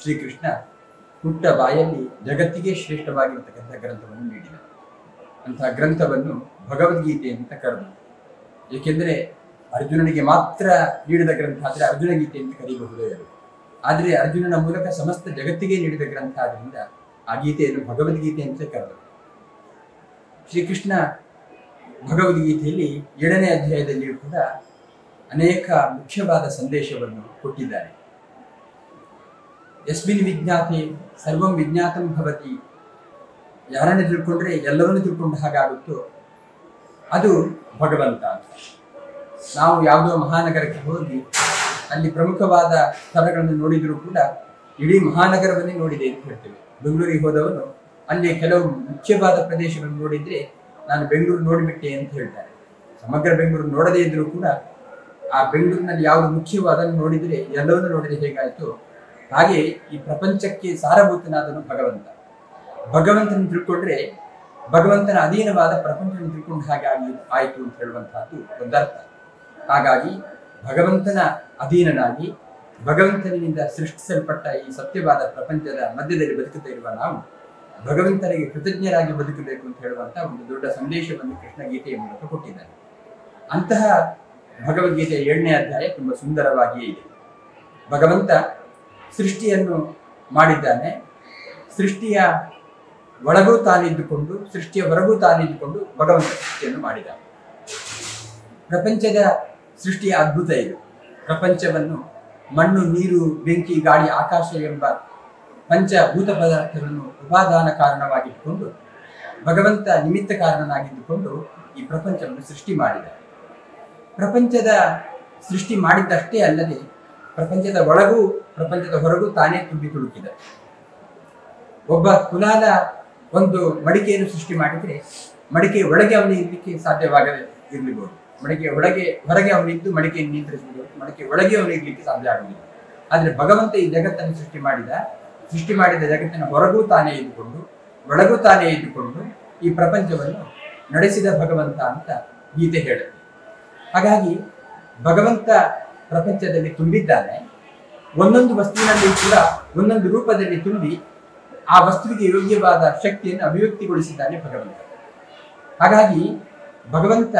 ಶ್ರೀಕೃಷ್ಣ ಪುಟ್ಟ ಬಾಯಲ್ಲಿ ಜಗತ್ತಿಗೆ ಶ್ರೇಷ್ಠವಾಗಿರತಕ್ಕಂಥ ಗ್ರಂಥವನ್ನು ನೀಡಿದ. ಅಂತಹ ಗ್ರಂಥವನ್ನು ಭಗವದ್ಗೀತೆ ಅಂತ ಕರೆದು, ಏಕೆಂದರೆ ಅರ್ಜುನನಿಗೆ ಮಾತ್ರ ನೀಡಿದ ಗ್ರಂಥ ಆದರೆ ಅರ್ಜುನ ಗೀತೆ ಅಂತ ಕರೀಬಹುದೇ ಅದು. ಆದರೆ ಅರ್ಜುನನ ಮೂಲಕ ಸಮಸ್ತ ಜಗತ್ತಿಗೆ ನೀಡಿದ ಗ್ರಂಥ ಆದ್ದರಿಂದ ಆ ಗೀತೆಯನ್ನು ಭಗವದ್ಗೀತೆ ಅಂತ ಕರೆದರು. ಶ್ರೀಕೃಷ್ಣ ಭಗವದ್ಗೀತೆಯಲ್ಲಿ 7ನೇ ಅಧ್ಯಾಯದಲ್ಲಿಯೂ ಕೂಡ ಅನೇಕ ಮುಖ್ಯವಾದ ಸಂದೇಶವನ್ನು ಕೊಟ್ಟಿದ್ದಾರೆ. ಯಸ್ಮಿನ್ ವಿಜ್ಞಾತೆ ಸರ್ವಂ ವಿಜ್ಞಾತಂ ಭವತಿ, ಯಾರನ್ನು ತಿಳ್ಕೊಂಡ್ರೆ ಎಲ್ಲವನ್ನೂ ತಿಳ್ಕೊಂಡ ಹಾಗಾಗುತ್ತೋ ಅದು ಭಗವಂತ ಅಂತ. ನಾವು ಯಾವುದೋ ಮಹಾನಗರಕ್ಕೆ ಹೋಗಿ ಅಲ್ಲಿ ಪ್ರಮುಖವಾದ ಸ್ಥಳಗಳನ್ನು ನೋಡಿದರೂ ಕೂಡ ಇಡೀ ಮಹಾನಗರವನ್ನೇ ನೋಡಿದೆ ಅಂತ ಹೇಳ್ತೇವೆ. ಬೆಂಗಳೂರಿಗೆ ಹೋದವನು ಅಲ್ಲಿ ಕೆಲವು ಮುಖ್ಯವಾದ ಪ್ರದೇಶಗಳನ್ನು ನೋಡಿದ್ರೆ ನಾನು ಬೆಂಗಳೂರು ನೋಡಿಬಿಟ್ಟೆ ಅಂತ ಹೇಳ್ತಾರೆ. ಸಮಗ್ರ ಬೆಂಗಳೂರು ನೋಡದೇ ಇದ್ರೂ ಕೂಡ ಆ ಬೆಂಗಳೂರಿನಲ್ಲಿ ಯಾವುದು ಮುಖ್ಯವಾದನ್ನು ನೋಡಿದರೆ ಎಲ್ಲವನ್ನೂ ನೋಡಿದ್ರೆ ಹೇಗಾಯಿತು, ಹಾಗೆ ಈ ಪ್ರಪಂಚಕ್ಕೆ ಸಾರಭೂತನಾದನು ಭಗವಂತ. ಭಗವಂತನ ತಿಳ್ಕೊಂಡ್ರೆ ಭಗವಂತನ ಅಧೀನವಾದ ಪ್ರಪಂಚವನ್ನು ತಿಳ್ಕೊಂಡ ಹಾಗೆ ಆಯಿತು ಅಂತ ಹೇಳುವಂತಹದ್ದು ಒಂದರ್ಥ. ಹಾಗಾಗಿ ಭಗವಂತನ ಅಧೀನನಾಗಿ ಭಗವಂತನಿಂದ ಸೃಷ್ಟಿಸಲ್ಪಟ್ಟ ಈ ಸತ್ಯವಾದ ಪ್ರಪಂಚದ ಮಧ್ಯದಲ್ಲಿ ಬದುಕುತ್ತಾ ಇರುವ ನಾವು ಭಗವಂತನಿಗೆ ಕೃತಜ್ಞರಾಗಿ ಬದುಕಬೇಕು ಅಂತ ಹೇಳುವಂತಹ ಒಂದು ದೊಡ್ಡ ಸಂದೇಶವನ್ನು ಕೃಷ್ಣ ಗೀತೆಯ ಮೂಲಕ ಕೊಟ್ಟಿದ್ದಾನೆ. ಅಂತಹ ಭಗವದ್ಗೀತೆಯ 7ನೇ ಅಧ್ಯಾಯ ತುಂಬಾ ಸುಂದರವಾಗಿಯೇ ಇದೆ. ಭಗವಂತ ಸೃಷ್ಟಿಯನ್ನು ಮಾಡಿದ್ದಾನೆ. ಸೃಷ್ಟಿಯ ಒಳಗೂ ತಾನಿದ್ದುಕೊಂಡು ಸೃಷ್ಟಿಯ ಹೊರಗೂ ತಾನಿದ್ದುಕೊಂಡು ಭಗವಂತ ಸೃಷ್ಟಿಯನ್ನು ಮಾಡಿದ್ದಾನೆ. ಪ್ರಪಂಚದ ಸೃಷ್ಟಿಯ ಅದ್ಭುತ ಇದು. ಪ್ರಪಂಚವನ್ನು ಮಣ್ಣು, ನೀರು, ಬೆಂಕಿ, ಗಾಳಿ, ಆಕಾಶ ಎಂಬ ಪಂಚಭೂತ ಪದಾರ್ಥಗಳನ್ನು ಉಪಾದಾನ ಕಾರಣವಾಗಿಟ್ಟುಕೊಂಡು ಭಗವಂತ ನಿಮಿತ್ತ ಕಾರಣನಾಗಿದ್ದುಕೊಂಡು ಈ ಪ್ರಪಂಚವನ್ನು ಸೃಷ್ಟಿ ಮಾಡಿದ. ಪ್ರಪಂಚದ ಸೃಷ್ಟಿ ಮಾಡಿದ್ದಷ್ಟೇ ಅಲ್ಲದೆ ಪ್ರಪಂಚದ ಒಳಗೂ ಪ್ರಪಂಚದ ಹೊರಗೂ ತಾನೇ ತುಂಬಿ ತುಳುಕಿದ. ಒಬ್ಬ ಕುಲಾಲ ಒಂದು ಮಡಿಕೆಯನ್ನು ಸೃಷ್ಟಿ ಮಾಡಿದರೆ ಮಡಿಕೆ ಒಳಗೆ ಅವನು ಇರಲಿಕ್ಕೆ ಸಾಧ್ಯವಾಗದೆ ಇರಲಿಬಹುದು. ಮಡಿಕೆ ಹೊರಗೆ ಅವನಿದ್ದು ಮಡಿಕೆಯನ್ನು ನಿಯಂತ್ರಿಸಬಹುದು. ಮಡಿಕೆ ಒಳಗೆ ಅವನು ಇರ್ಲಿಕ್ಕೆ ಸಾಧ್ಯ ಆಗುವುದಿಲ್ಲ. ಆದರೆ ಭಗವಂತ ಈ ಜಗತ್ತನ್ನು ಸೃಷ್ಟಿ ಮಾಡಿದ ಜಗತ್ತಿನ ಹೊರಗೂ ತಾನೇ ಇದ್ದುಕೊಂಡು ಒಳಗೂ ತಾನೇ ಇದ್ದುಕೊಂಡು ಈ ಪ್ರಪಂಚವನ್ನು ನಡೆಸಿದ ಭಗವಂತ ಅಂತ ಗೀತೆ ಹೇಳುತ್ತೆ. ಹಾಗಾಗಿ ಭಗವಂತ ಪ್ರಪಂಚದಲ್ಲಿ ತುಂಬಿದ್ದಾನೆ. ಒಂದೊಂದು ವಸ್ತುವಿನಲ್ಲಿ ಕೂಡ ಒಂದೊಂದು ರೂಪದಲ್ಲಿ ತುಂಬಿ ಆ ವಸ್ತುವಿಗೆ ಯೋಗ್ಯವಾದ ಶಕ್ತಿಯನ್ನು ಅಭಿವ್ಯಕ್ತಿಗೊಳಿಸಿದ್ದಾನೆ ಭಗವಂತ. ಹಾಗಾಗಿ ಭಗವಂತ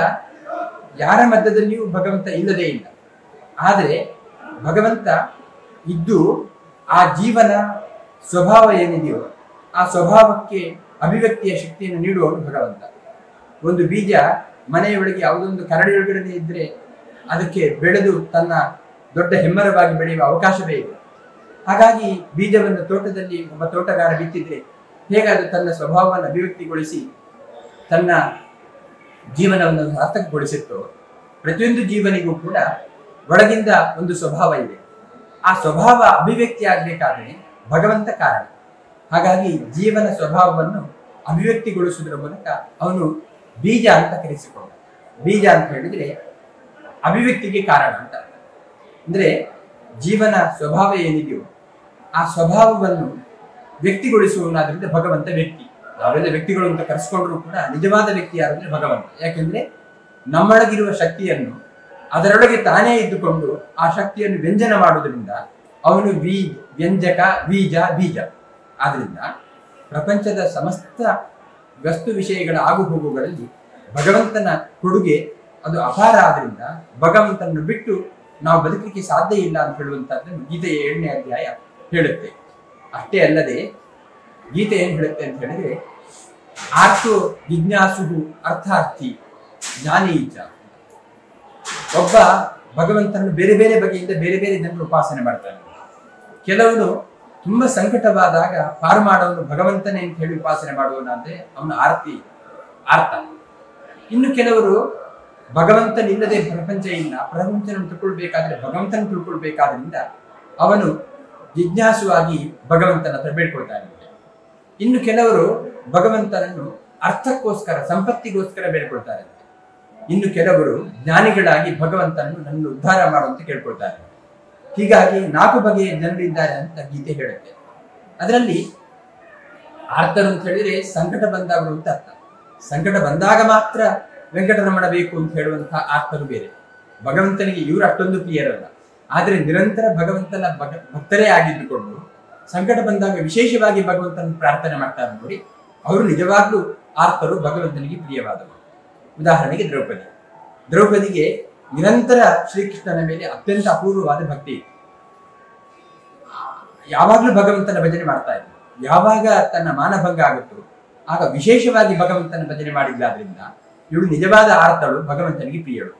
ಯಾರ ಮಧ್ಯದಲ್ಲಿಯೂ ಭಗವಂತ ಇಲ್ಲದೇ ಇಲ್ಲ. ಆದರೆ ಭಗವಂತ ಇದ್ದು ಆ ಜೀವನ ಸ್ವಭಾವ ಏನಿದೆಯೋ ಆ ಸ್ವಭಾವಕ್ಕೆ ಅಭಿವ್ಯಕ್ತಿಯ ಶಕ್ತಿಯನ್ನು ನೀಡುವವನು ಭಗವಂತ. ಒಂದು ಬೀಜ ಮನೆಯೊಳಗೆ ಯಾವುದೊಂದು ಕರಡಿಯೊಳಗಡೆ ಇದ್ರೆ ಅದಕ್ಕೆ ಬೆಳೆದು ತನ್ನ ದೊಡ್ಡ ಹೆಮ್ಮರವಾಗಿ ಬೆಳೆಯುವ ಅವಕಾಶವೇ ಇಲ್ಲ. ಹಾಗಾಗಿ ಬೀಜವನ್ನು ತೋಟದಲ್ಲಿ ಒಬ್ಬ ತೋಟಗಾರ ಬಿತ್ತಿದ್ರೆ ಹೇಗೆ ಅದು ತನ್ನ ಸ್ವಭಾವವನ್ನು ಅಭಿವ್ಯಕ್ತಿಗೊಳಿಸಿ ತನ್ನ ಜೀವನವನ್ನು ಸಾರ್ಥಕಗೊಳಿಸುತ್ತೋ, ಪ್ರತಿಯೊಂದು ಜೀವನಿಗೂ ಕೂಡ ಒಳಗಿಂದ ಒಂದು ಸ್ವಭಾವ ಇದೆ. ಆ ಸ್ವಭಾವ ಅಭಿವ್ಯಕ್ತಿ ಆಗಬೇಕಾದ್ರೆ ಭಗವಂತ ಕಾರಣ. ಹಾಗಾಗಿ ಜೀವನ ಸ್ವಭಾವವನ್ನು ಅಭಿವ್ಯಕ್ತಿಗೊಳಿಸುವುದರ ಮೂಲಕ ಅವನು ಬೀಜ ಅಂತ ಕರೆಸಿಕೊಂಡ. ಬೀಜ ಅಂತ ಹೇಳಿದ್ರೆ ಅಭಿವ್ಯಕ್ತಿಗೆ ಕಾರಣ ಅಂತ. ಅಂದ್ರೆ ಜೀವನ ಸ್ವಭಾವ ಏನಿದೆಯೋ ಆ ಸ್ವಭಾವವನ್ನು ವ್ಯಕ್ತಿಗೊಳಿಸುವನಾದ್ರಿಂದ ಭಗವಂತ ವ್ಯಕ್ತಿ. ನಾವೆಲ್ಲ ವ್ಯಕ್ತಿಗಳು ಅಂತ ಕರೆಸ್ಕೊಂಡ್ರು ಕೂಡ ನಿಜವಾದ ವ್ಯಕ್ತಿ ಯಾರಂದ್ರೆ ಭಗವಂತ. ಯಾಕೆಂದ್ರೆ ನಮ್ಮೊಳಗಿರುವ ಶಕ್ತಿಯನ್ನು ಅದರೊಳಗೆ ತಾನೇ ಇದ್ದುಕೊಂಡು ಆ ಶಕ್ತಿಯನ್ನು ವ್ಯಂಜನ ಮಾಡುವುದರಿಂದ ಅವನು ವ್ಯಂಜಕ, ಬೀಜ. ಆದ್ರಿಂದ ಪ್ರಪಂಚದ ಸಮಸ್ತ ವಸ್ತು ವಿಷಯಗಳ ಆಗುಹೋಗುಗಳಲ್ಲಿ ಭಗವಂತನ ಕೊಡುಗೆ ಅದು ಅಪಾರ. ಆದ್ರಿಂದ ಭಗವಂತನನ್ನು ಬಿಟ್ಟು ನಾವು ಬದುಕಲಿಕ್ಕೆ ಸಾಧ್ಯ ಇಲ್ಲ ಅಂತ ಹೇಳುವಂತಹದ್ದನ್ನು ಗೀತೆಯ 7ನೇ ಅಧ್ಯಾಯ ಹೇಳುತ್ತೆ. ಅಷ್ಟೇ ಅಲ್ಲದೆ ಗೀತೆ ಏನ್ ಹೇಳುತ್ತೆ ಅಂತ ಹೇಳಿದ್ರೆ, ಆರ್ಥೋ ಜಿಜ್ಞಾಸು ಅರ್ಥಾರ್ಥಿ ಜ್ಞಾನಿ ಇಚ್ಛ. ಒಬ್ಬ ಭಗವಂತನನ್ನು ಬೇರೆ ಬೇರೆ ಬಗೆಯಿಂದ ಬೇರೆ ಬೇರೆ ಜನರು ಉಪಾಸನೆ ಮಾಡ್ತಾನೆ. ಕೆಲವನು ತುಂಬಾ ಸಂಕಟವಾದಾಗ ಪಾರು ಮಾಡೋನು ಭಗವಂತನೇ ಅಂತ ಹೇಳಿ ಉಪಾಸನೆ ಮಾಡುವನಾದ್ರೆ ಅವನು ಆರ್ತ. ಇನ್ನು ಕೆಲವರು ಭಗವಂತನಿಲ್ಲದೆ ಪ್ರಪಂಚ ಇಲ್ಲ, ಪ್ರಪಂಚವನ್ನು ತಿಳ್ಕೊಳ್ಬೇಕಾದ್ರೆ ಭಗವಂತನ ತಿಳ್ಕೊಳ್ಬೇಕಾದ್ರಿಂದ ಅವನು ಜಿಜ್ಞಾಸುವಾಗಿ ಭಗವಂತನ ಹತ್ರ ಬೇಡ್ಕೊಳ್ತಾನೆ. ಇನ್ನು ಕೆಲವರು ಭಗವಂತನನ್ನು ಅರ್ಥಕ್ಕೋಸ್ಕರ, ಸಂಪತ್ತಿಗೋಸ್ಕರ ಬೇಡ್ಕೊಳ್ತಾರೆ. ಇನ್ನು ಕೆಲವರು ಜ್ಞಾನಿಗಳಾಗಿ ಭಗವಂತನನ್ನು ನನ್ನ ಉದ್ಧಾರ ಮಾಡುವಂತ ಕೇಳ್ಕೊಳ್ತಾರೆ. ಹೀಗಾಗಿ 4 ಬಗೆಯ ಜನರಿದ್ದಾರೆ ಅಂತ ಗೀತೆ ಹೇಳುತ್ತೆ. ಅದರಲ್ಲಿ ಆರ್ತರು ಅಂತ ಹೇಳಿದ್ರೆ ಸಂಕಟ ಬಂದವರು ಅಂತ ಅರ್ಥ. ಸಂಕಟ ಬಂದಾಗ ಮಾತ್ರ ವೆಂಕಟರಮಣ ಬೇಕು ಅಂತ ಹೇಳುವಂತಹ ಆರ್ತರು ಬೇರೆ. ಭಗವಂತನಿಗೆ ಇವರು ಅಷ್ಟೊಂದು ಪ್ರಿಯರಲ್ಲ. ಆದರೆ ನಿರಂತರ ಭಗವಂತನ ಭಕ್ತರೇ ಆಗಿದ್ದುಕೊಂಡು ಸಂಕಟ ಬಂದಾಗ ವಿಶೇಷವಾಗಿ ಭಗವಂತನ ಪ್ರಾರ್ಥನೆ ಮಾಡ್ತಾರೆ ನೋಡಿ, ಅವರು ನಿಜವಾಗ್ಲೂ ಆರ್ತರು, ಭಗವಂತನಿಗೆ ಪ್ರಿಯವಾದವರು. ಉದಾಹರಣೆಗೆ ದ್ರೌಪದಿಗೆ ನಿರಂತರ ಶ್ರೀಕೃಷ್ಣನ ಮೇಲೆ ಅತ್ಯಂತ ಅಪೂರ್ವವಾದ ಭಕ್ತಿ ಇತ್ತು. ಯಾವಾಗಲೂ ಭಗವಂತನ ಭಜನೆ ಮಾಡ್ತಾ ಇದ್ರು. ಯಾವಾಗ ತನ್ನ ಮಾನಭಂಗ ಆಗುತ್ತೋ ಆಗ ವಿಶೇಷವಾಗಿ ಭಗವಂತನ ಭಜನೆ ಮಾಡಿದ್ಲಾದ್ರಿಂದ ಇವಳು ನಿಜವಾದ ಆರ್ತಳು, ಭಗವಂತನಿಗೆ ಪ್ರಿಯಳು.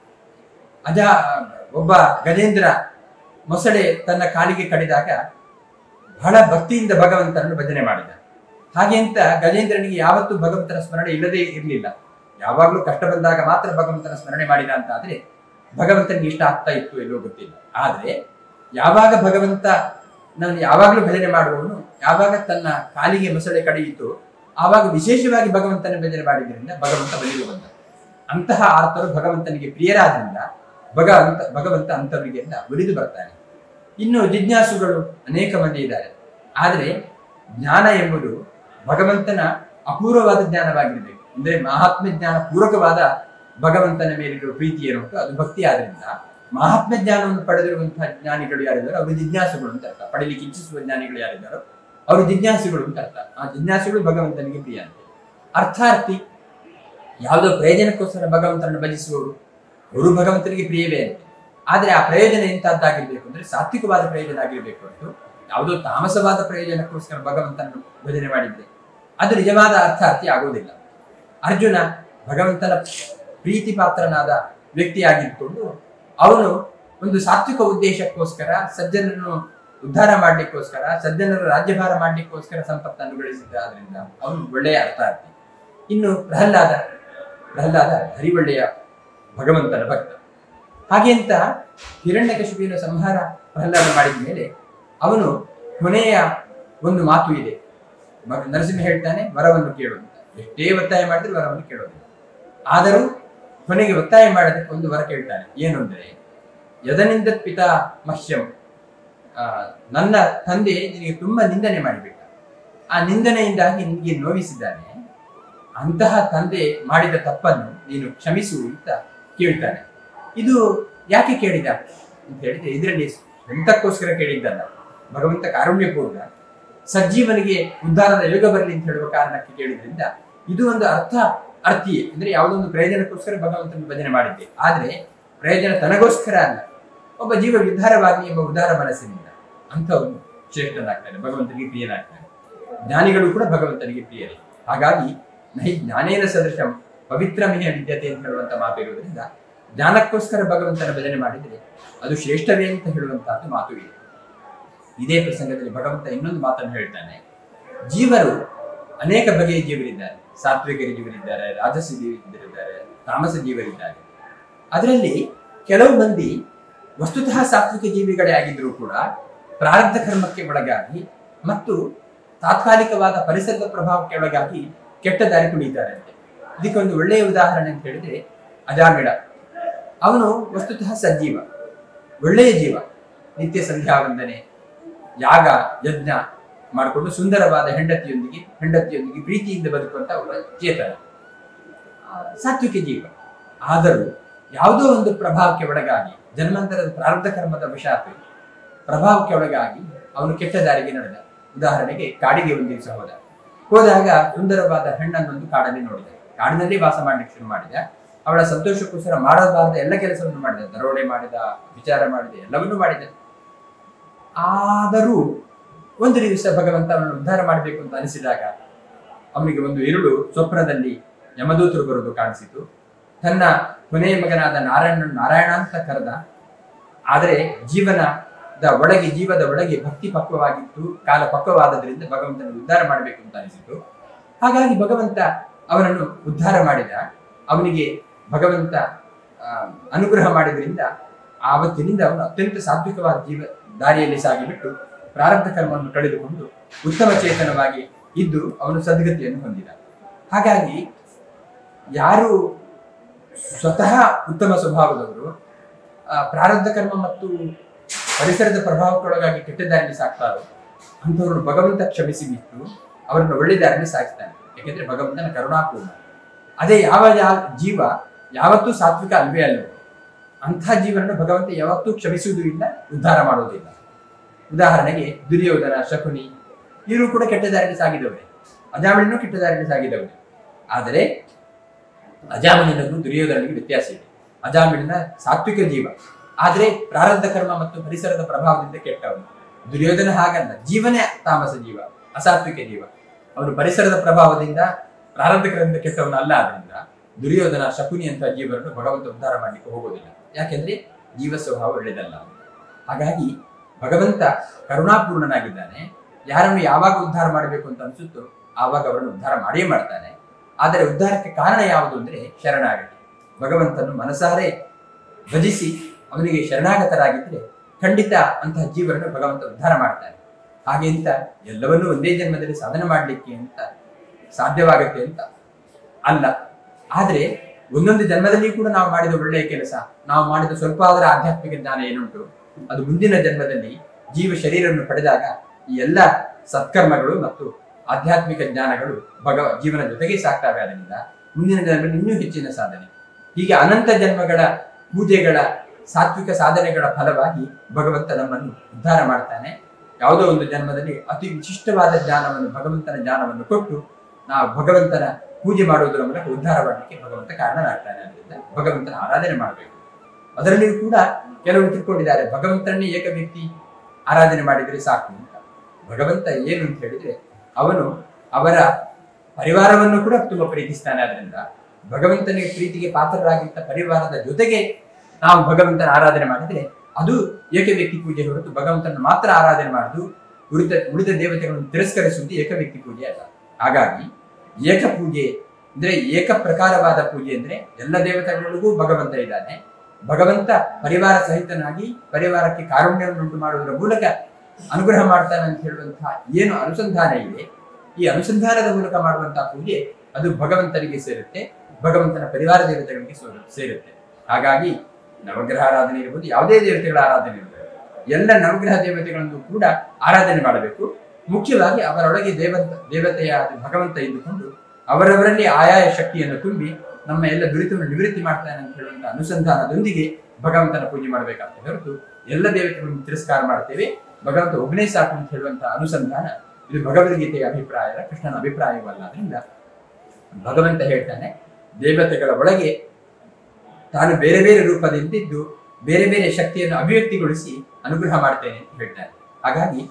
ಒಬ್ಬ ಗಜೇಂದ್ರ ಮೊಸಳೆ ತನ್ನ ಕಾಲಿಗೆ ಕಡಿದಾಗ ಬಹಳ ಭಕ್ತಿಯಿಂದ ಭಗವಂತನನ್ನು ಭಜನೆ ಮಾಡಿದ. ಹಾಗೆ ಅಂತ ಗಜೇಂದ್ರನಿಗೆ ಯಾವತ್ತೂ ಭಗವಂತನ ಸ್ಮರಣೆ ಇಲ್ಲದೇ ಇರಲಿಲ್ಲ. ಯಾವಾಗಲೂ ಕಷ್ಟ ಬಂದಾಗ ಮಾತ್ರ ಭಗವಂತನ ಸ್ಮರಣೆ ಮಾಡಿದ ಅಂತ ಆದ್ರೆ ಭಗವಂತನಿಗೆ ಇಷ್ಟ ಆಗ್ತಾ ಇತ್ತು ಎಲ್ಲೋ ಗೊತ್ತಿಲ್ಲ. ಆದ್ರೆ ಯಾವಾಗ ಭಗವಂತ ನಾನು ಯಾವಾಗಲೂ ಭಜನೆ ಮಾಡುವವನು, ಯಾವಾಗ ತನ್ನ ಕಾಲಿಗೆ ಮೊಸಳೆ ಕಡಿಯಿತು ಆವಾಗ ವಿಶೇಷವಾಗಿ ಭಗವಂತನ ಭಜನೆ ಮಾಡಿದ್ರಿಂದ ಭಗವಂತ ಬಲಿಗೆ ಬಂದ. ಅಂತಹ ಆರ್ತರು ಭಗವಂತನಿಗೆ ಪ್ರಿಯರಾದ್ರಿಂದ ಭಗವಂತ ಅಂತವರಿಗೆಲ್ಲ ಒಲಿದು ಬರ್ತಾನೆ. ಇನ್ನು ಜಿಜ್ಞಾಸುಗಳು ಅನೇಕ ಮಂದಿ ಇದ್ದಾರೆ. ಆದರೆ ಜ್ಞಾನ ಎಂಬುದು ಭಗವಂತನ ಅಪೂರ್ವವಾದ ಜ್ಞಾನವಾಗಿರ್ಬೇಕು. ಅಂದ್ರೆ ಮಹಾತ್ಮ ಜ್ಞಾನ ಪೂರಕವಾದ ಭಗವಂತನ ಮೇಲಿರುವ ಪ್ರೀತಿ ಏನುಂಟು ಅದು ಭಕ್ತಿ ಆದ್ರಿಂದ ಮಹಾತ್ಮ ಜ್ಞಾನವನ್ನು ಪಡೆದಿರುವಂತಹ ಜ್ಞಾನಿಗಳು ಯಾರಿದ್ದಾರೋ ಅವರು ಜಿಜ್ಞಾಸುಗಳು ಅಂತ ಅರ್ಥ. ಪಡೆಯಲಿಕ್ಕೆ ಇಚ್ಛಿಸುವ ಜ್ಞಾನಿಗಳು ಯಾರಿದ್ದಾರೋ ಅವರು ಜಿಜ್ಞಾಸುಗಳು ಅಂತ ಅರ್ಥ. ಆ ಜಿಜ್ಞಾಸುಗಳು ಭಗವಂತನಿಗೆ ಪ್ರಿಯ ಅಂತ. ಅರ್ಥಾರ್ಥಿ ಯಾವುದೋ ಪ್ರಯೋಜನಕ್ಕೋಸ್ಕರ ಭಗವಂತನನ್ನು ಭಜಿಸುವವರು ಅವರು ಭಗವಂತನಿಗೆ ಪ್ರಿಯವೇ ಅಂತ. ಆದ್ರೆ ಆ ಪ್ರಯೋಜನ ಎಂತದ್ದಾಗಿರ್ಬೇಕು ಅಂದ್ರೆ ಸಾತ್ವಿಕವಾದ ಪ್ರಯೋಜನ ಆಗಿರ್ಬೇಕು ಅಂತ. ಯಾವುದೋ ತಾಮಸವಾದ ಪ್ರಯೋಜನಕ್ಕೋಸ್ಕರ ಭಗವಂತನನ್ನು ಭಜನೆ ಮಾಡಿದ್ರೆ ಅದು ನಿಜವಾದ ಅರ್ಥಾರ್ಥಿ ಆಗುವುದಿಲ್ಲ. ಅರ್ಜುನ ಭಗವಂತನ ಪ್ರೀತಿ ಪಾತ್ರನಾದ ವ್ಯಕ್ತಿಯಾಗಿದ್ದುಕೊಂಡು ಅವನು ಒಂದು ಸಾತ್ವಿಕ ಉದ್ದೇಶಕ್ಕೋಸ್ಕರ ಸಜ್ಜನರನ್ನು ಉದ್ಧಾರ ಮಾಡ್ಲಿಕ್ಕೋಸ್ಕರ ಸಜ್ಜನರ ರಾಜ್ಯಭಾರ ಮಾಡ್ಲಿಕ್ಕೋಸ್ಕರ ಸಂಪತ್ತನ್ನು ಗಳಿಸಿದ್ದ. ಆದ್ರಿಂದ ಅವನು ಒಳ್ಳೆಯ ಅರ್ಥಾರ್ಥಿ. ಇನ್ನು ಪ್ರಹ್ಲಾದ ಹರಿವಳ್ಳೆಯ ಭಗವಂತನ ಭಕ್ತ. ಹಾಗೆ ಅಂತ ಹಿರಣ್ಯಕಶಿಪುವಿನ ಸಂಹಾರ ಪ್ರಹ್ಲಾದ ಮಾಡಿದ ಮೇಲೆ ಅವನು ಕೊನೆಯ ಒಂದು ಮಾತು ಇದೆ. ನರಸಿಂಹ ಹೇಳ್ತಾನೆ, ವರವನ್ನು ಕೇಳು ಅಂತ. ಎಷ್ಟೇ ಒತ್ತಾಯ ಮಾಡಿದ್ರೆ ವರವನ್ನು ಕೇಳೋದಿಲ್ಲ. ಆದರೂ ಕೊನೆಗೆ ಒತ್ತಾಯ ಮಾಡೋದಕ್ಕೆ ಒಂದು ವರ ಕೇಳ್ತಾನೆ. ಏನು ಅಂದ್ರೆ, ಯದನಿಂದ ಪಿತಾ ಮಹ್ಯಂ, ನನ್ನ ತಂದೆ ನಿನಗೆ ತುಂಬಾ ನಿಂದನೆ ಮಾಡಿಬಿಟ್ಟ, ಆ ನಿಂದನೆಯಿಂದಾಗಿ ನಿನಗೆ ನೋವಿಸಿದ್ದಾನೆ, ಅಂತಹ ತಂದೆ ಮಾಡಿದ ತಪ್ಪನ್ನು ನೀನು ಕ್ಷಮಿಸು ಅಂತ ಕೇಳ್ತಾನೆ. ಇದು ಯಾಕೆ ಕೇಳಿದ ಅಂತ ಹೇಳಿದ್ರೆ ಇದರಲ್ಲಿ ಎಂತಕ್ಕೋಸ್ಕರ ಕೇಳಿದ್ದಲ್ಲ. ಭಗವಂತ ಕಾರುಣ್ಯಪೂರ್ಣ, ಸಜ್ಜೀವನಿಗೆ ಉದ್ಧಾರದ ಯೋಗ ಬರಲಿ ಅಂತ ಹೇಳುವ ಕಾರಣಕ್ಕೆ ಕೇಳಿದ್ರಿಂದ ಇದು ಒಂದು ಅರ್ಥಿಯೇ. ಅಂದ್ರೆ ಯಾವುದೊಂದು ಪ್ರಯೋಜನಕ್ಕೋಸ್ಕರ ಭಗವಂತನ ಭಜನೆ ಮಾಡಿದ್ದೆ. ಆದ್ರೆ ಪ್ರಯೋಜನ ತನಗೋಸ್ಕರ ಅಲ್ಲ, ಒಬ್ಬ ಜೀವ ಉದ್ಧಾರವಾಗಿ ಎಂಬ ಉದಾರ ಮನಸ್ಸಿನಿಂದ ಅಂಥವನು ಶ್ರೇಷ್ಠನಾಗ್ತಾನೆ, ಭಗವಂತನಿಗೆ ಪ್ರಿಯನಾಗ್ತಾನೆ. ಜ್ಞಾನಿಗಳು ಕೂಡ ಭಗವಂತನಿಗೆ ಪ್ರಿಯರೇ. ಹಾಗಾಗಿ ನಹಿ ಜ್ಞಾನೇನ ಸದೃಶಂ ಪವಿತ್ರಮೇಹ ವಿದ್ಯತೆ ಅಂತ ಹೇಳುವಂತ ಮಾತು ಇರುವುದರಿಂದ ಜ್ಞಾನಕ್ಕೋಸ್ಕರ ಭಗವಂತನ ಭಜನೆ ಮಾಡಿದರೆ ಅದು ಶ್ರೇಷ್ಠವೇ ಅಂತ ಹೇಳುವಂತಹದ್ದು ಮಾತು ಇದೆ. ಇದೇ ಪ್ರಸಂಗದಲ್ಲಿ ಭಗವಂತ ಇನ್ನೊಂದು ಮಾತನ್ನು ಹೇಳ್ತಾನೆ. ಜೀವರು ಅನೇಕ ಬಗೆಯ ಜೀವರಿದ್ದಾರೆ. ಸಾತ್ವಿಕ ಜೀವರಿದ್ದಾರೆ, ರಾಜಸ ಜೀವರಿದ್ದಾರೆ, ತಾಮಸ ಜೀವರಿದ್ದಾರೆ. ಅದರಲ್ಲಿ ಕೆಲವು ಮಂದಿ ವಸ್ತುತಃ ಸಾತ್ವಿಕ ಜೀವಿಗಳೇ ಆಗಿದ್ರೂ ಕೂಡ ಪ್ರಾರಬ್ಧ ಕರ್ಮಕ್ಕೆ ಒಳಗಾಗಿ ಮತ್ತು ತಾತ್ಕಾಲಿಕವಾದ ಪರಿಸರದ ಪ್ರಭಾವಕ್ಕೆ ಒಳಗಾಗಿ ಕೆಟ್ಟ ದಾರಿ ತುಳಿತಾರೆ ಅಂತೆ. ಇದಕ್ಕೊಂದು ಒಳ್ಳೆಯ ಉದಾಹರಣೆ ಅಂತ ಹೇಳಿದ್ರೆ ಅಜಾಮಿಳ. ಅವನು ವಸ್ತುತಃ ಸಜ್ಜೀವ, ಒಳ್ಳೆಯ ಜೀವ, ನಿತ್ಯ ಸಂಧ್ಯಾ ವಂದನೆ, ಯಾಗ ಯಜ್ಞ ಮಾಡಿಕೊಂಡು ಸುಂದರವಾದ ಹೆಂಡತಿಯೊಂದಿಗೆ ಪ್ರೀತಿಯಿಂದ ಬದುಕುವಂತ ಒಬ್ಬ ಚೇತನ, ಸಾತ್ವಿಕ ಜೀವ. ಆದರೂ ಯಾವುದೋ ಒಂದು ಪ್ರಭಾವಕ್ಕೆ ಒಳಗಾಗಿ, ಜನ್ಮಾಂತರದ ಪ್ರಾರಬ್ಧ ಕರ್ಮದ ವಶಾತ್ ಪ್ರಭಾವಕ್ಕೆ ಒಳಗಾಗಿ ಅವನು ಕೆಟ್ಟ ದಾರಿಗೆ ನಡೆದ. ಉದಾಹರಣೆಗೆ ಕಾಡಿಗೆ ಒಂದು ದಿವಸ ಹೋದಾಗ ಸುಂದರವಾದ ಹೆಣ್ಣನ್ನೊಂದು ಕಾಡಲ್ಲಿ ನೋಡಿದ. ಕಾಡಿನಲ್ಲಿ ವಾಸ ಮಾಡ್ಲಿಕ್ಕೆ ಶುರು ಮಾಡಿದ. ಅವಳ ಸಂತೋಷಕ್ಕೋಸ್ಕರ ಮಾಡಬಾರದ ಎಲ್ಲ ಕೆಲಸವನ್ನು ಮಾಡಿದ. ದರೋಡೆ ಮಾಡಿದ, ವಿಚಾರ ಮಾಡಿದ, ಎಲ್ಲವನ್ನೂ ಮಾಡಿದ. ಆದರೂ ಒಂದು ದಿವಸ ಭಗವಂತ ಅವನನ್ನು ಉದ್ಧಾರ ಮಾಡಬೇಕು ಅಂತ ಅನಿಸಿದಾಗ ಅವನಿಗೆ ಒಂದು ಇರುಳು ಸ್ವಪ್ನದಲ್ಲಿ ಯಮದೂತರು ಬರೋದು ಕಾಣಿಸಿತು. ತನ್ನ ಕೊನೆಯ ಮಗನಾದ ನಾರಾಯಣ ಅಂತ ಕರೆದ. ಆದರೆ ಜೀವದ ಒಳಗೆ ಭಕ್ತಿ ಪಕ್ವವಾಗಿತ್ತು, ಕಾಲ ಪಕ್ವವಾದದ್ರಿಂದ ಭಗವಂತನ ಉದ್ಧಾರ ಮಾಡಬೇಕು ಅಂತ ಅನಿಸಿತು. ಹಾಗಾಗಿ ಭಗವಂತ ಅವನನ್ನು ಉದ್ಧಾರ ಮಾಡಿದ. ಅವನಿಗೆ ಭಗವಂತ ಅನುಗ್ರಹ ಮಾಡಿದ್ರಿಂದ ಆವತ್ತಿನಿಂದ ಅವನು ಅತ್ಯಂತ ಸಾತ್ವಿಕವಾದ ದಾರಿಯಲ್ಲಿ ಸಾಗಿಬಿಟ್ಟು ಪ್ರಾರಬ್ಧ ಕರ್ಮವನ್ನು ಕಳೆದುಕೊಂಡು ಉತ್ತಮ ಚೇತನವಾಗಿ ಇದ್ದು ಅವನು ಸದ್ಗತಿಯನ್ನು ಹೊಂದಿದ. ಹಾಗಾಗಿ ಯಾರು ಸ್ವತಃ ಉತ್ತಮ ಸ್ವಭಾವದವರು ಪ್ರಾರಬ್ಧ ಕರ್ಮ ಮತ್ತು ಪರಿಸರದ ಪ್ರಭಾವಕ್ಕೊಳಗಾಗಿ ಕೆಟ್ಟ ದಾರಿಯಲ್ಲಿ ಸಾಕ್ತಾರೋ ಅಂಥವ್ರನ್ನು ಭಗವಂತ ಕ್ಷಮಿಸಿ ಬಿಟ್ಟು ಅವರನ್ನು ಒಳ್ಳೆ ದಾರಿಯಲ್ಲಿ ಸಾಗಿಸ್ತಾನೆ. ಯಾಕೆಂದ್ರೆ ಭಗವಂತನ ಕರುಣಾಪೂರ್ಣ. ಅದೇ ಯಾವ ಜೀವ ಯಾವತ್ತೂ ಸಾತ್ವಿಕ ಅಲ್ವೇ ಅಲ್ವೋ ಅಂಥ ಜೀವನನ್ನು ಭಗವಂತ ಯಾವತ್ತೂ ಕ್ಷಮಿಸುವುದೂ ಇಲ್ಲ, ಉದ್ಧಾರ ಮಾಡುವುದಿಲ್ಲ. ಉದಾಹರಣೆಗೆ ದುರ್ಯೋಧನ, ಶಕುನಿ ಇವರು ಕೂಡ ಕೆಟ್ಟ ದಾರಿಯಲ್ಲಿ ಸಾಗಿದವರೇ, ಅಜಾಮಿಳನು ಕೆಟ್ಟ ದಾರಿಯಲ್ಲಿ ಸಾಗಿದವರೇ. ಆದರೆ ಅಜಾಮಿಳನಿಗೂ ದುರ್ಯೋಧನಿಗೂ ವ್ಯತ್ಯಾಸ ಇದೆ. ಅಜಾಮಿಳನ ಸಾತ್ವಿಕ ಜೀವ, ಆದರೆ ಪ್ರಾರಬ್ಧ ಕರ್ಮ ಮತ್ತು ಪರಿಸರದ ಪ್ರಭಾವದಿಂದ ಕೆಟ್ಟವನು. ದುರ್ಯೋಧನ ಹಾಗಲ್ಲ, ಜೀವನೇ ತಾಮಸ ಜೀವ, ಅಸಾತ್ವಿಕ ಜೀವ. ಅವನು ಪರಿಸರದ ಪ್ರಭಾವದಿಂದ ಪ್ರಾರಬ್ಧ ಕರ್ಮದಿಂದ ಕೆಟ್ಟವನಲ್ಲ. ಆದ್ರಿಂದ ದುರ್ಯೋಧನ, ಶಕುನಿ ಅಂತ ಜೀವರನ್ನು ಭಗವಂತ ಉದ್ಧಾರ ಮಾಡ್ಲಿಕ್ಕೆ ಹೋಗೋದಿಲ್ಲ. ಯಾಕೆಂದ್ರೆ ಜೀವ ಸ್ವಭಾವ ಒಳ್ಳೆಯದಲ್ಲ. ಹಾಗಾಗಿ ಭಗವಂತ ಕರುಣಾಪೂರ್ಣನಾಗಿದ್ದಾನೆ. ಯಾರನ್ನು ಯಾವಾಗ ಉದ್ಧಾರ ಮಾಡಬೇಕು ಅಂತ ಅನ್ಸುತ್ತೋ ಆವಾಗ ಅವರನ್ನು ಉದ್ಧಾರ ಮಾಡಿಯೇ ಮಾಡ್ತಾನೆ. ಆದರೆ ಉದ್ಧಾರಕ್ಕೆ ಕಾರಣ ಯಾವುದು ಅಂದ್ರೆ ಶರಣಾಗತಿ. ಭಗವಂತನು ಮನಸಾರೆ ಭಜಿಸಿ ಅವನಿಗೆ ಶರಣಾಗತರಾಗಿದ್ರೆ ಖಂಡಿತ ಅಂತಹ ಜೀವರನ್ನು ಭಗವಂತ ಉದ್ಧಾರ ಮಾಡ್ತಾನೆ. ಹಾಗೆ ಅಂತ ಎಲ್ಲವನ್ನೂ ಒಂದೇ ಜನ್ಮದಲ್ಲಿ ಸಾಧನೆ ಮಾಡಲಿಕ್ಕೆ ಅಂತ ಸಾಧ್ಯವಾಗತ್ತೆ ಅಂತ ಅಲ್ಲ. ಆದ್ರೆ ಒಂದೊಂದು ಜನ್ಮದಲ್ಲಿ ಕೂಡ ನಾವು ಮಾಡಿದ ಒಳ್ಳೆಯ ಕೆಲಸ, ನಾವು ಮಾಡಿದ ಸ್ವಲ್ಪ ಅದರ ಆಧ್ಯಾತ್ಮಿಕ ಜ್ಞಾನ ಏನುಂಟು, ಅದು ಮುಂದಿನ ಜನ್ಮದಲ್ಲಿ ಜೀವ ಶರೀರವನ್ನು ಪಡೆದಾಗ ಈ ಎಲ್ಲ ಸತ್ಕರ್ಮಗಳು ಮತ್ತು ಆಧ್ಯಾತ್ಮಿಕ ಜ್ಞಾನಗಳು ಜೀವನ ಜೊತೆಗೆ ಸಾಕ್ತವೆ. ಅದರಿಂದ ಮುಂದಿನ ಜನ್ಮದಲ್ಲಿ ಇನ್ನೂ ಹೆಚ್ಚಿನ ಸಾಧನೆ. ಹೀಗೆ ಅನಂತ ಜನ್ಮಗಳ ಪೂಜೆಗಳ ಸಾತ್ವಿಕ ಸಾಧನೆಗಳ ಫಲವಾಗಿ ಭಗವಂತ ನಮ್ಮನ್ನು ಉದ್ಧಾರ ಮಾಡ್ತಾನೆ. ಯಾವುದೋ ಒಂದು ಜನ್ಮದಲ್ಲಿ ಅತಿ ವಿಶಿಷ್ಟವಾದ ಜ್ಞಾನವನ್ನು, ಭಗವಂತನ ಜ್ಞಾನವನ್ನು ಕೊಟ್ಟು ನಾವು ಭಗವಂತನ ಪೂಜೆ ಮಾಡುವುದರ ಮೂಲಕ ಉದ್ಧಾರ ಮಾಡಲಿಕ್ಕೆ ಭಗವಂತ ಕಾರಣನಾಗ್ತಾನೆ. ಅದರಿಂದ ಭಗವಂತನ ಆರಾಧನೆ ಮಾಡಬೇಕು. ಅದರಲ್ಲಿಯೂ ಕೂಡ ಕೆಲವರು ತಿಳ್ಕೊಂಡಿದ್ದಾರೆ ಭಗವಂತನನ್ನೇ ಏಕ ವ್ಯಕ್ತಿ ಆರಾಧನೆ ಮಾಡಿದರೆ ಸಾಕು ಅಂತ. ಭಗವಂತ ಏನು ಅಂತ ಹೇಳಿದ್ರೆ ಅವನು ಅವರ ಪರಿವಾರವನ್ನು ಕೂಡ ತುಂಬಾ ಪ್ರೀತಿಸ್ತಾನೆ. ಅದರಿಂದ ಭಗವಂತನಿಗೆ ಪ್ರೀತಿಗೆ ಪಾತ್ರರಾಗಿದ್ದ ಪರಿವಾರದ ಜೊತೆಗೆ ನಾವು ಭಗವಂತನ ಆರಾಧನೆ ಮಾಡಿದ್ರೆ ಅದು ಏಕ ವ್ಯಕ್ತಿ ಪೂಜೆ ಹೊರತು ಭಗವಂತನ ಮಾತ್ರ ಆರಾಧನೆ ಮಾಡುದು, ಉಳಿದ ದೇವತೆಗಳನ್ನು ತಿರಸ್ಕರಿಸುವುದು ಏಕ ವ್ಯಕ್ತಿ ಪೂಜೆ ಅಲ್ಲ. ಹಾಗಾಗಿ ಏಕ ಪೂಜೆ ಅಂದ್ರೆ ಏಕ ಪ್ರಕಾರವಾದ ಪೂಜೆ ಅಂದ್ರೆ ಎಲ್ಲ ದೇವತೆಗಳಿಗೂ ಭಗವಂತ ಇದ್ದಾನೆ. ಭಗವಂತ ಪರಿವಾರ ಸಹಿತನಾಗಿ ಪರಿವಾರಕ್ಕೆ ಕಾರುಣ್ಯವನ್ನು ಉಂಟು ಮಾಡುವುದರ ಮೂಲಕ ಅನುಗ್ರಹ ಮಾಡ್ತಾನೆ ಅಂತ ಹೇಳುವಂತಹ ಏನು ಅನುಸಂಧಾನ ಇದೆ, ಈ ಅನುಸಂಧಾನದ ಮೂಲಕ ಮಾಡುವಂತಹ ಪೂಜೆ ಅದು ಭಗವಂತನಿಗೆ ಸೇರುತ್ತೆ, ಭಗವಂತನ ಪರಿವಾರ ದೇವತೆಗಳಿಗೆ ಸೇರುತ್ತೆ. ಹಾಗಾಗಿ ನವಗ್ರಹ ಆರಾಧನೆ ಇರ್ಬೋದು, ಯಾವುದೇ ದೇವತೆಗಳ ಆರಾಧನೆ ಇರ್ಬೋದು, ಎಲ್ಲ ನವಗ್ರಹ ದೇವತೆಗಳನ್ನು ಕೂಡ ಆರಾಧನೆ ಮಾಡಬೇಕು. ಮುಖ್ಯವಾಗಿ ಅವರೊಳಗೆ ದೇವತೆಯ ಭಗವಂತ ಇದ್ದುಕೊಂಡು ಅವರವರಲ್ಲಿ ಆಯಾಯ ಶಕ್ತಿಯನ್ನು ತುಂಬಿ ನಮ್ಮ ಎಲ್ಲ ದುರಿತವನ್ನು ನಿವೃತ್ತಿ ಮಾಡ್ತಾನೆ ಅಂತ ಹೇಳುವಂತ ಅನುಸಂಧಾನದೊಂದಿಗೆ ಭಗವಂತನ ಪೂಜೆ ಮಾಡಬೇಕಂತ ಹೊರತು ಎಲ್ಲ ದೇವತೆಗಳನ್ನು ತಿರಸ್ಕಾರ ಮಾಡ್ತೇವೆ, ಭಗವಂತ ಒಬ್ಬನೇ ಸಾಕು ಅಂತ ಹೇಳುವಂತಹ ಅನುಸಂಧಾನ ಇದು ಭಗವದ್ಗೀತೆಯ ಅಭಿಪ್ರಾಯ, ಕೃಷ್ಣನ ಅಭಿಪ್ರಾಯವಲ್ಲ. ಅದರಿಂದ ಭಗವಂತ ಹೇಳ್ತಾನೆ ದೇವತೆಗಳ ಒಳಗೆ ತಾನು ಬೇರೆ ಬೇರೆ ರೂಪದಿಂದಿದ್ದು ಬೇರೆ ಬೇರೆ ಶಕ್ತಿಯನ್ನು ಅಭಿವ್ಯಕ್ತಿಗೊಳಿಸಿ ಅನುಗ್ರಹ ಮಾಡ್ತೇನೆ ಅಂತ ಹೇಳ್ತಾನೆ. ಹಾಗಾಗಿ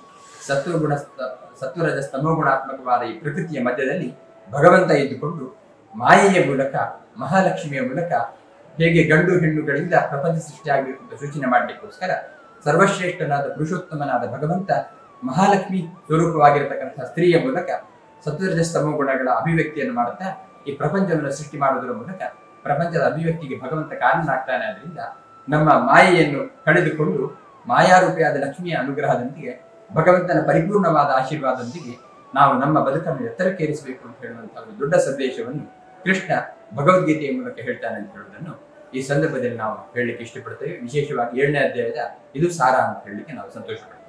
ಸತ್ವರಜ ಸ್ತಮೋಗುಣಾತ್ಮಕವಾದ ಈ ಪ್ರಕೃತಿಯ ಮಧ್ಯದಲ್ಲಿ ಭಗವಂತ ಇದ್ದುಕೊಂಡು ಮಾಯೆಯ ಮೂಲಕ, ಮಹಾಲಕ್ಷ್ಮಿಯ ಮೂಲಕ ಹೇಗೆ ಗಂಡು ಹೆಣ್ಣುಗಳಿಂದ ಪ್ರಪಂಚ ಸೃಷ್ಟಿಯಾಗಬೇಕು ಅಂತ ಸೂಚನೆ ಮಾಡಲಿಕ್ಕೋಸ್ಕರ ಸರ್ವಶ್ರೇಷ್ಠನಾದ ಪುರುಷೋತ್ತಮನಾದ ಭಗವಂತ ಮಹಾಲಕ್ಷ್ಮಿ ಸ್ವರೂಪವಾಗಿರತಕ್ಕಂತಹ ಸ್ತ್ರೀಯ ಮೂಲಕ ಸತ್ವರಜ ಸ್ತಮೋ ಗುಣಗಳ ಅಭಿವ್ಯಕ್ತಿಯನ್ನು ಮಾಡುತ್ತಾ ಈ ಪ್ರಪಂಚವನ್ನು ಸೃಷ್ಟಿ ಮಾಡುವುದರ ಮೂಲಕ ಪ್ರಪಂಚದ ಅಭಿವ್ಯಕ್ತಿಗೆ ಭಗವಂತ ಕಾರಣನಾಗ್ತಾನೆ. ಅದರಿಂದ ನಮ್ಮ ಮಾಯೆಯನ್ನು ಕಳೆದುಕೊಂಡು ಮಾಯಾರೂಪಿಯಾದ ಲಕ್ಷ್ಮಿಯ ಅನುಗ್ರಹದೊಂದಿಗೆ ಭಗವಂತನ ಪರಿಪೂರ್ಣವಾದ ಆಶೀರ್ವಾದದೊಂದಿಗೆ ನಾವು ನಮ್ಮ ಬದುಕನ್ನು ಎತ್ತರಕ್ಕೇರಿಸಬೇಕು ಅಂತ ಹೇಳುವಂತಹ ಒಂದು ದೊಡ್ಡ ಸಂದೇಶವನ್ನು ಕೃಷ್ಣ ಭಗವದ್ಗೀತೆಯ ಮೂಲಕ ಹೇಳ್ತಾನೆ ಅಂತ ಹೇಳುವುದನ್ನು ಈ ಸಂದರ್ಭದಲ್ಲಿ ನಾವು ಹೇಳಲಿಕ್ಕೆ ಇಷ್ಟಪಡ್ತೇವೆ. ವಿಶೇಷವಾಗಿ 7ನೇ ಅಧ್ಯಾಯದ ಇದು ಸಾರ ಅಂತ ಹೇಳಲಿಕ್ಕೆ ನಾವು ಸಂತೋಷ ಪಡ್ತೇವೆ.